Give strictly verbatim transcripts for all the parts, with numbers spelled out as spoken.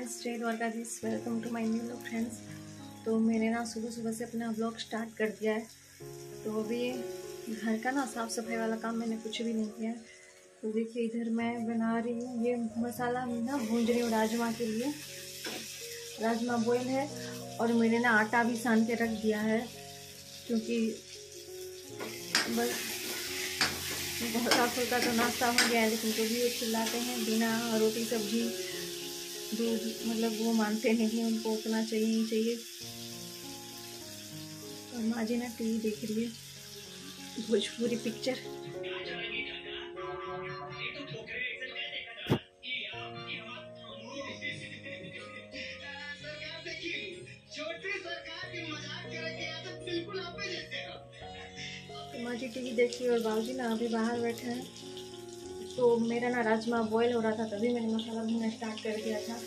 Friends, जय Dwarkadhish. Welcome to my new vlog friends. तो मैंने ना सुबह सुबह से अपना व्लॉग स्टार्ट कर दिया है। तो अभी घर का ना साफ़ सफाई वाला काम मैंने कुछ भी नहीं किया है। तो देखिए इधर मैं बना रही हूँ, ये मसाला मैं ना भून रही हूँ राजमा के लिए। राजमा बॉयल है और मैंने ना आटा भी सान के रख दिया है, क्योंकि बस हल्का फुल्का तो नाश्ता हो गया है, लेकिन तो भी वो चिल्लाते हैं बिना रोटी सब्जी दूध, मतलब वो मानते नहीं हैं, उनको उतना चाहिए ही चाहिए। और माँ जी ना टीवी देख रही है, भोजपुरी पिक्चर। तो माँ जी टीवी देख रही है और बाबूजी ना अभी बाहर बैठे हैं। तो मेरा ना राजमा बॉयल हो रहा था, तभी मैंने मसाला भूनना स्टार्ट कर दिया था।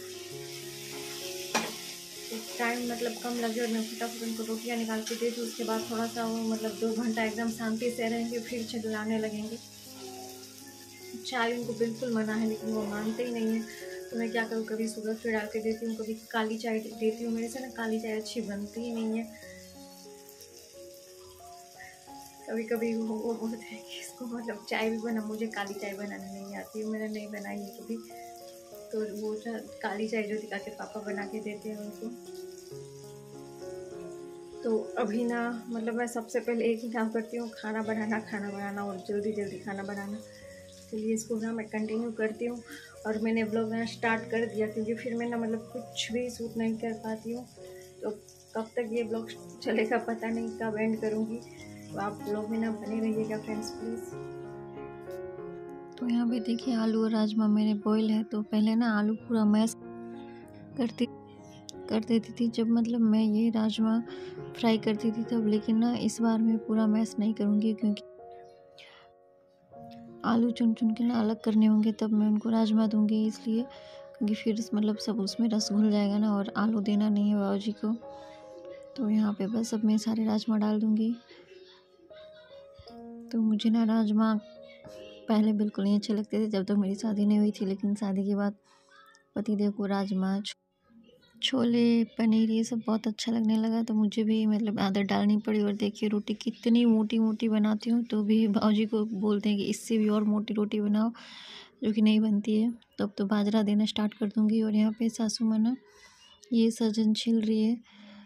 तो टाइम मतलब कम लगे और मैं फटाफट उनको रोटियाँ निकाल के दे दूँ। उसके बाद थोड़ा सा वो मतलब दो घंटा एकदम शांति से रहेंगे, फिर चिल्लाने लगेंगे। चाय उनको बिल्कुल मना है, लेकिन वो मानते ही नहीं है। तो मैं क्या करूँ, कभी शुगर फ्री डाल के देती हूँ, कभी काली चाय देती हूँ। मेरे से ना काली चाय अच्छी बनती ही नहीं है। कभी कभी वो वो बोलते हैं कि इसको मतलब चाय भी बना, मुझे काली चाय बनाने नहीं आती है, मैंने नहीं बनाई है कभी। तो वो काली चाय जो दिखा के पापा बना के देते हैं उनको। तो अभी ना मतलब मैं सबसे पहले एक ही काम करती हूँ, खाना बनाना खाना बनाना और जल्दी जल्दी खाना बनाना। चलिए इसको ना मैं कंटिन्यू करती हूँ। और मैंने ब्लॉग ना स्टार्ट कर दिया, क्योंकि फिर मैं ना मतलब कुछ भी शूट नहीं कर पाती हूँ। तो कब तक ये ब्लॉग चलेगा पता नहीं, कब एंड करूँगी। तो आप ब्लॉग में ना बने रहिएगा फ्रेंड्स प्लीज़। तो यहाँ पे देखिए आलू और राजमा मेरे बॉयल है। तो पहले ना आलू पूरा मैश करती कर देती थी जब मतलब मैं ये राजमा फ्राई करती थी तब, लेकिन ना इस बार मैं पूरा मैश नहीं करूँगी, क्योंकि आलू चुन चुन के ना अलग करने होंगे, तब मैं उनको राजमा दूँगी। इसलिए क्योंकि फिर मतलब सब उसमें रस घुल जाएगा ना, और आलू देना नहीं है बाबू जी को। तो यहाँ पे बस अब मैं सारे राजमा डाल दूँगी। तो मुझे ना राजमा पहले बिल्कुल नहीं अच्छे लगते थे जब तक तो मेरी शादी नहीं हुई थी, लेकिन शादी के बाद पतिदेव को राजमा, छोले, पनीर ये सब बहुत अच्छा लगने लगा। तो मुझे भी मतलब आदत डालनी पड़ी। और देखिए रोटी कितनी मोटी मोटी बनाती हूँ, तो भी बाबूजी को बोलते हैं कि इससे भी और मोटी रोटी बनाओ, जो कि नहीं बनती है। तो अब तो बाजरा देना स्टार्ट कर दूँगी। और यहाँ पे सासू माँ ना ये सहजन छिल रही है।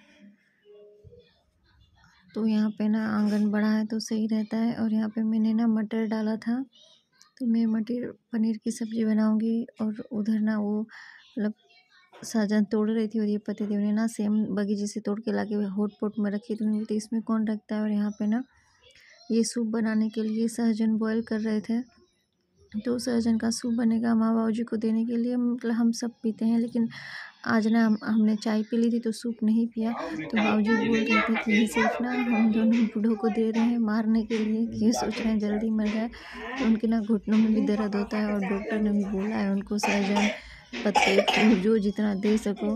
तो यहाँ पे ना आंगन बड़ा है तो सही रहता है। और यहाँ पे मैंने ना मटर डाला था, तो मैं मटर पनीर की सब्ज़ी बनाऊँगी। और उधर ना वो मतलब सहजन तोड़ रही थी, और ये पतिदेव ने ना सेम बगीचे से तोड़ के लाके हॉट पॉट में रखी थी। बोलती इसमें कौन रखता है। और यहाँ पे ना ये सूप बनाने के लिए सहजन बॉयल कर रहे थे। तो सहजन का सूप बनेगा माँ बाबू जी को देने के लिए। मतलब हम सब पीते हैं, लेकिन आज ना हम हमने चाय पी ली थी तो सूप नहीं पिया। तो बाबू जी बोल रहे थे कि ये सिर्फ ना हम दोनों बूढ़ों को दे रहे हैं मारने के लिए, कि ये सोच रहे हैं जल्दी मर जाए। तो उनके ना घुटनों में भी दर्द होता है, और डॉक्टर ने भी बोला है उनको सहजन पत्ते फूल जो जितना दे सको।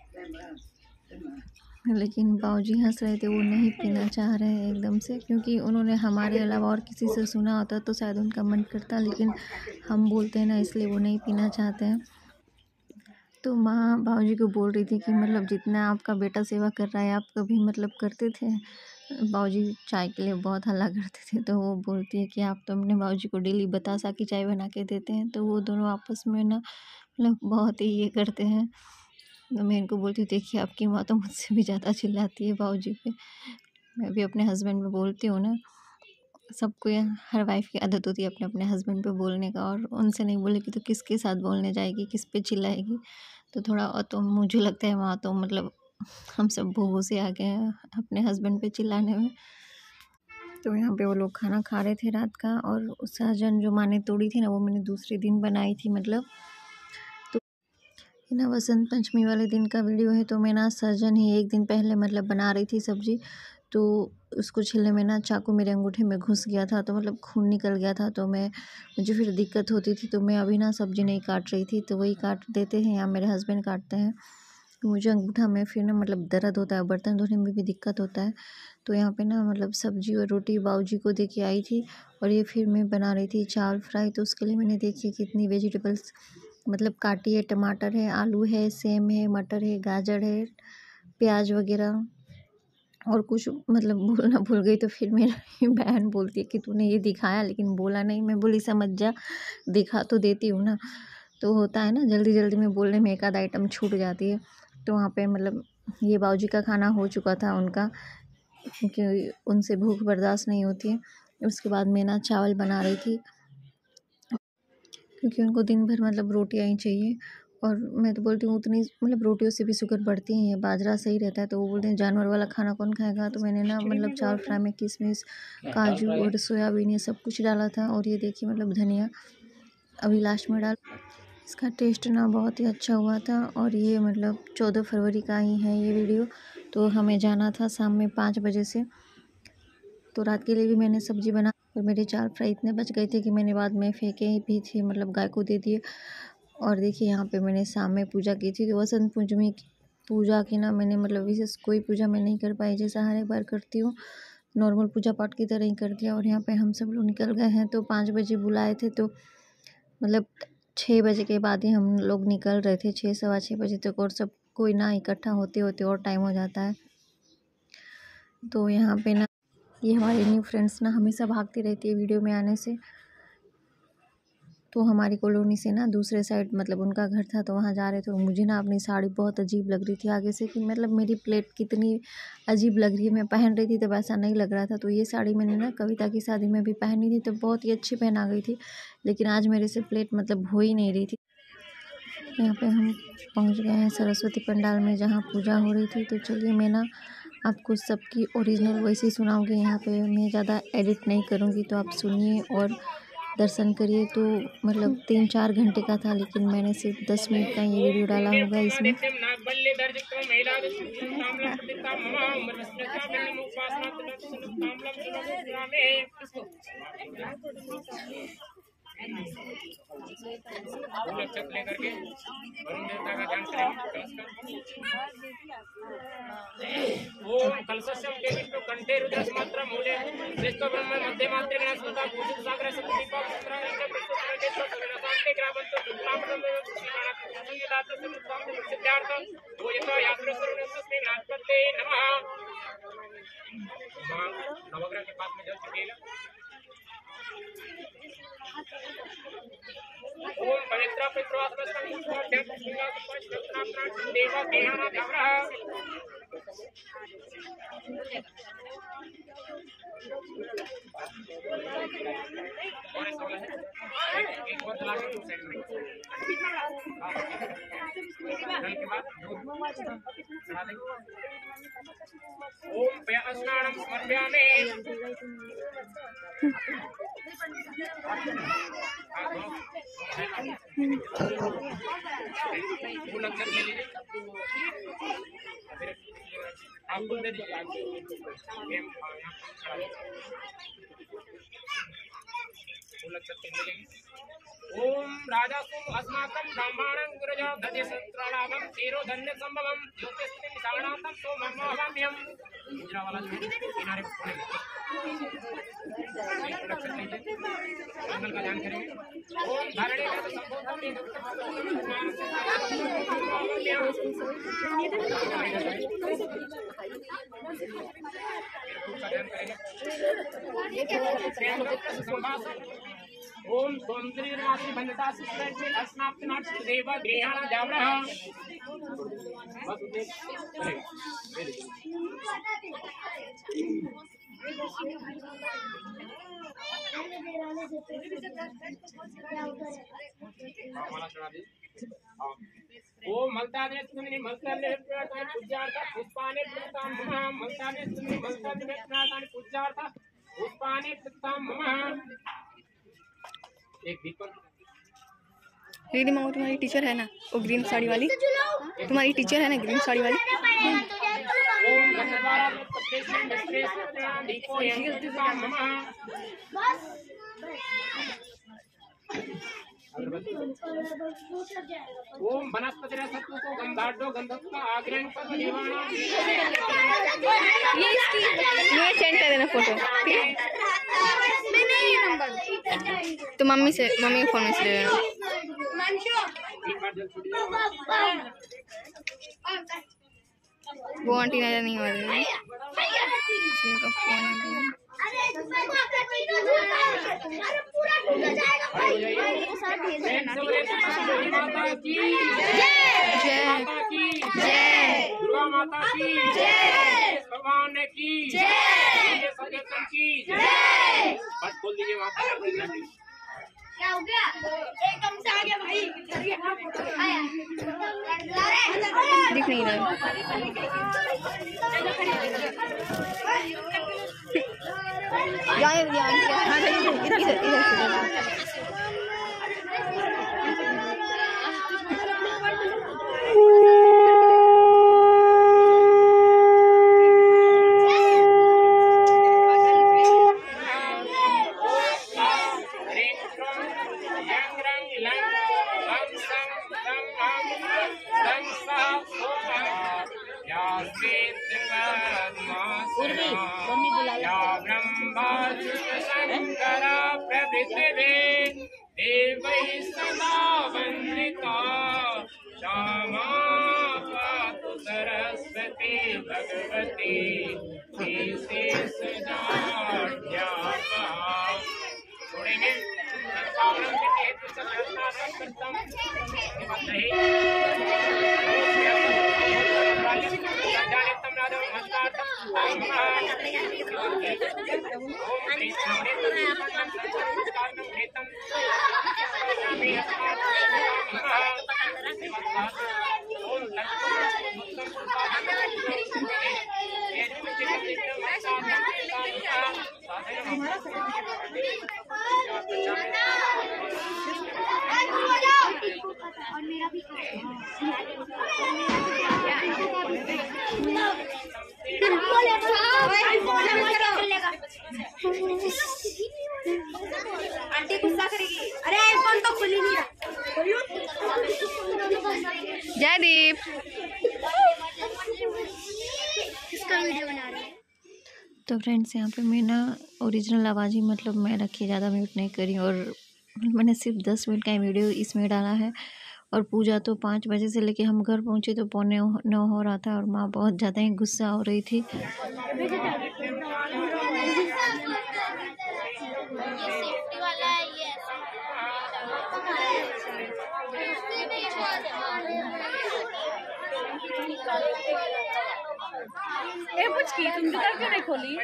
लेकिन बाबूजी हंस रहे थे, वो नहीं पीना चाह रहे हैं एकदम से, क्योंकि उन्होंने हमारे अलावा और किसी से सुना होता तो शायद उनका मन करता, लेकिन हम बोलते हैं ना, इसलिए वो नहीं पीना चाहते हैं। तो माँ बाबूजी को बोल रही थी कि मतलब जितना आपका बेटा सेवा कर रहा है आप कभी मतलब करते थे। बाबूजी चाय के लिए बहुत हल्ला करते थे, तो वो बोलती है कि आप तो अपने बाबूजी को डेली बतासा की चाय बना के देते हैं। तो वो दोनों आपस में ना मतलब बहुत ही ये करते हैं। तो मैं इनको बोलती हूँ देखिए आपकी माँ तो मुझसे भी ज़्यादा चिल्लाती है बाबूजी पे। मैं भी अपने हस्बैंड पे बोलती हूँ ना, सबको हर वाइफ की आदत होती है अपने अपने हस्बैंड पे बोलने का, और उनसे नहीं बोलेगी तो किसके साथ बोलने जाएगी, किस पे चिल्लाएगी। तो थोड़ा और तो मुझे लगता है वहाँ तो मतलब हम सब भूगों से आ गए हैं अपने हस्बैंड पे चिल्लाने में। तो यहाँ पे वो लोग खाना खा रहे थे रात का, और सहजन जो माँ ने तोड़ी थी ना वो मैंने दूसरे दिन बनाई थी। मतलब तो ये ना वसंत पंचमी वाले दिन का वीडियो है। तो मैं ना सहजन ही एक दिन पहले मतलब बना रही थी सब्ज़ी, तो उसको छीलने में ना चाकू मेरे अंगूठे में घुस गया था, तो मतलब खून निकल गया था। तो मैं मुझे फिर दिक्कत होती थी, तो मैं अभी ना सब्ज़ी नहीं काट रही थी, तो वही काट देते हैं या मेरे हस्बैंड काटते हैं। तो मुझे अंगूठा में फिर ना मतलब दर्द होता है, बर्तन धोने में भी दिक्कत होता है। तो यहाँ पे ना मतलब सब्ज़ी और रोटी बाबूजी को दे के आई थी, और ये फिर मैं बना रही थी चावल फ्राई। तो उसके लिए मैंने देखिए कितनी वेजिटेबल्स मतलब काटी है, टमाटर है, आलू है, सेम है, मटर है, गाजर है, प्याज वगैरह और कुछ मतलब बोलना भूल गई। तो फिर मेरी बहन बोलती है कि तूने ये दिखाया लेकिन बोला नहीं। मैं बोली समझ जा, दिखा तो देती हूँ ना। तो होता है ना, जल्दी जल्दी में बोलने में एक आध आइटम छूट जाती है। तो वहाँ पे मतलब ये बाबूजी का खाना हो चुका था उनका, क्योंकि उनसे भूख बर्दाश्त नहीं होती है। उसके बाद मैं ना चावल बना रही थी, क्योंकि उनको दिन भर मतलब रोटियाँ ही चाहिए। और मैं तो बोलती हूँ उतनी मतलब रोटियों से भी शुगर बढ़ती है, ये बाजरा सही रहता है। तो वो बोलते हैं जानवर वाला खाना कौन खाएगा। तो मैंने ना मतलब चावल फ्राई में किशमिश, काजू और सोयाबीन ये सब कुछ डाला था। और ये देखिए मतलब धनिया अभी लास्ट में डाल। इसका टेस्ट ना बहुत ही अच्छा हुआ था। और ये मतलब चौदह फरवरी का ही है ये वीडियो। तो हमें जाना था शाम में पाँच बजे से। तो रात के लिए भी मैंने सब्ज़ी बना, और मेरे चावल फ्राई इतने बच गए थे कि मैंने बाद में फेंके भी थे, मतलब गाय को दे दिए। और देखिए यहाँ पे मैंने शाम में पूजा की थी। तो वसंत पंचमी की पूजा की ना मैंने मतलब विशेष कोई पूजा मैं नहीं कर पाई, जैसा हर एक बार करती हूँ नॉर्मल पूजा पाठ की तरह ही कर दिया। और यहाँ पे हम सब लोग निकल गए हैं। तो पाँच बजे बुलाए थे, तो मतलब छः बजे के बाद ही हम लोग निकल रहे थे, छः सवा छः बजे तक। और सब कोई ना इकट्ठा होते होते और टाइम हो जाता है। तो यहाँ पे ना ये हमारी न्यू फ्रेंड्स ना हमेशा भागती रहती है वीडियो में आने से। तो हमारी कॉलोनी से ना दूसरे साइड मतलब उनका घर था, तो वहाँ जा रहे थे। तो मुझे ना अपनी साड़ी बहुत अजीब लग रही थी आगे से, कि मतलब मेरी प्लेट कितनी अजीब लग रही है। मैं पहन रही थी तो वैसा नहीं लग रहा था। तो ये साड़ी मैंने ना कविता की शादी में भी पहनी थी, तो बहुत ही अच्छी पहना गई थी। लेकिन आज मेरे से प्लेट मतलब हो ही नहीं रही थी। यहाँ पे हम पहुँच गए हैं सरस्वती पंडाल में, जहाँ पूजा हो रही थी। तो चलिए मैं ना आपको सबकी ओरिजिनल वैसे ही सुनाऊँगी। यहाँ पे मैं ज़्यादा एडिट नहीं करूँगी, तो आप सुनिए और दर्शन करिए। तो मतलब तीन चार घंटे का था, लेकिन मैंने सिर्फ दस मिनट का ये वीडियो डाला होगा इसमें। लेकर के वरुण देवता का ध्यान करेंगे। ओम कलशस्यम के विष्णु कंठे रुद्रस्मात्र मूले श्रेष्ठ ब्रह्म मध्य मात्रे गणस्पता भूषित सागर सत्दीपा पुत्र इंद्र विष्णु देवता सविनाशांते ग्रामंतो दुक्तामृतम संगीतात् समुत्तम सिद्धार्थम भोजता यात्रा करुणस्ते नाथपते नमः। नवग्रह के पास में जल चढ़ेगा। ओम पवित्र पितृवासवस्तं पुष्पाढ्यं देवा देहाना धावरः। एक और चला के साइड में के बाद चला देंगे। ओम पे स्नानं समर्पयामि। फूल अक्षर ले लीजिए, आप फूल दे दीजिए। फूल अक्षर ले लेंगे। ओम राजासुम अस्माकं ब्राह्मणं गुरुजा दधि सत्राणामं तीरो धन्य संभवं ज्योतिष्ठि निशानातं तो मर्मावाम्यं। गुजरा वाला जो किनारे पर फूल अक्षर लीजिए, मंगल का ध्यान करेंगे। ओम धारणे का संबोधन में ओम सौंदर्यनाशी भंडता सिस्टरचे अस्नाप्तनाथ देव ग्रहाणा जावरः। बस उधर माला चढ़ा दी। ओम मलताने सुंदरी मलताने प्रणाम पूज्यार्थ पुष्पाने प्रताम मम। मलताने सुंदरी मलताने प्रणाम पूज्यार्थ पुष्पाने प्रताम मम। एक दीपक दीदी माँ तुम्हारी टीचर है ना, वो ग्रीन साड़ी वाली, तुम्हारी टीचर है ना ग्रीन साड़ी वाली। ओम गंधर्वारा प्रत्येक मिस्त्रेण दीपो यंत्रिका मम। ओम वनस्पति रसत्व को गंधाढ़ो गंधत्व आग्रहण पर देवाना। ये इसकी ये सेंड कर देना फोटो, ठीक है? तो मम्मी से मम्मी के फोन में से ले लेना। वो आंटी नजर नहीं आ रही। का फोन आ गया। जय दुर्गा माता की जय, भगवान की जय, सचेतन की जय। बस बोल दीजिए माता। क्या हो गया? एकदम से आ गया भाई। आया दिख नहीं रहा। यहाँ इधर इधर इधर देवै सदा वन्दिता श्यामा पातु सरस्वती भगवती छोड़ेंगे आंटी गुस्सा करेगी। अरे आईफोन तो खुली नहीं है। जयदीप किसका वीडियो बना रही है? तो फ्रेंड्स यहाँ पे मैं ना ओरिजिनल आवाज़ ही मतलब मैं रखी, ज़्यादा म्यूट नहीं करी और मैंने सिर्फ दस मिनट का वीडियो इसमें डाला है। और पूजा तो पाँच बजे से लेके हम घर पहुँचे तो पौने नौ हो रहा था और माँ बहुत ज़्यादा ही गुस्सा हो रही थी। ए पुचकी तुम गिटार क्यों नहीं खोली?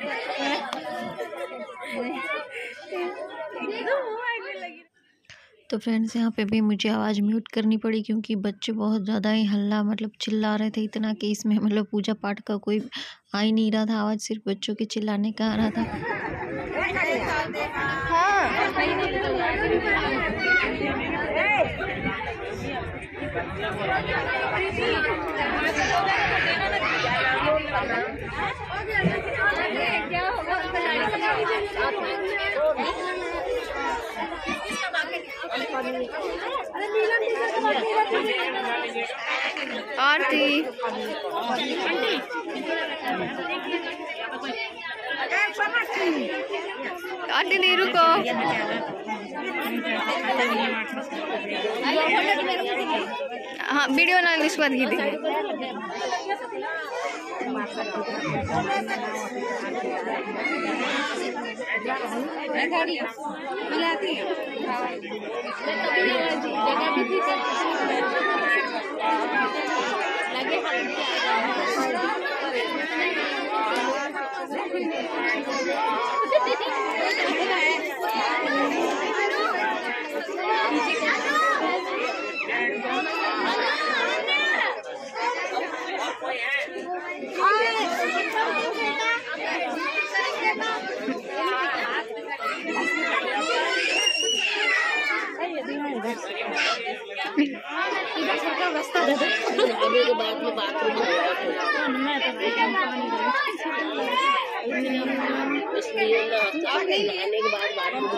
तो फ्रेंड्स यहाँ पे भी मुझे आवाज़ म्यूट करनी पड़ी क्योंकि बच्चे बहुत ज़्यादा ही हल्ला मतलब चिल्ला रहे थे, इतना कि इसमें मतलब पूजा पाठ का कोई आ ही नहीं रहा था, आवाज़ सिर्फ बच्चों के चिल्लाने का आ रहा था। आरती आरती नहीं रुको। हाँ वीडियो ना इसके बाद गीत बाथरूम इसलिए नहाने के बाद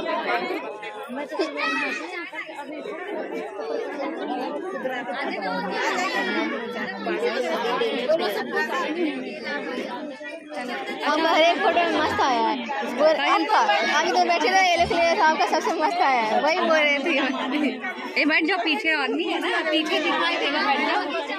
हमारे फोटो में मस्त आया है। आपका आप इधर बैठे रहे, ये लोग आपका सबसे मस्त आया है, वही बोल रहे थे। ए बैठ जाओ, पीछे आदमी है ना, पीछे दिखाई देगा, बैठ जाओ।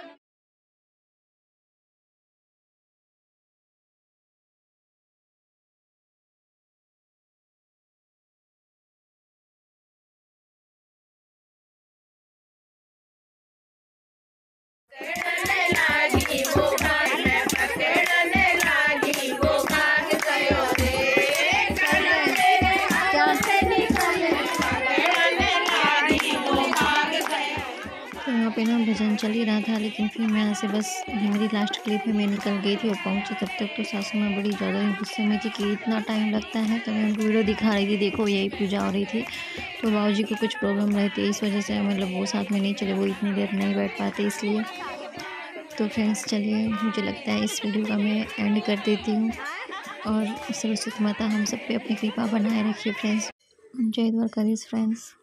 तो यहाँ पे ना भजन चल ही रहा था, लेकिन फिर मैं यहाँ से बस ये मेरी लास्ट क्लिप है, मैं निकल गई थी और पहुँची। तब तक तो सासू माँ बड़ी ज़्यादा ही गुस्से में थी कि इतना टाइम लगता है। तो मैं उनको वीडियो दिखा रही थी, देखो यही पूजा हो रही थी। तो बाबूजी को कुछ प्रॉब्लम रहती है, इस वजह से मतलब वो साथ में नहीं चले, वो इतनी देर नहीं बैठ पाते इसलिए। तो फ्रेंड्स चलिए, मुझे लगता है इस वीडियो का मैं एंड कर देती हूँ। और सरस्वती माता हम सब पे अपनी कृपा बनाए रखिए फ्रेंड्स। जय द्वारकाधीश फ्रेंड्स।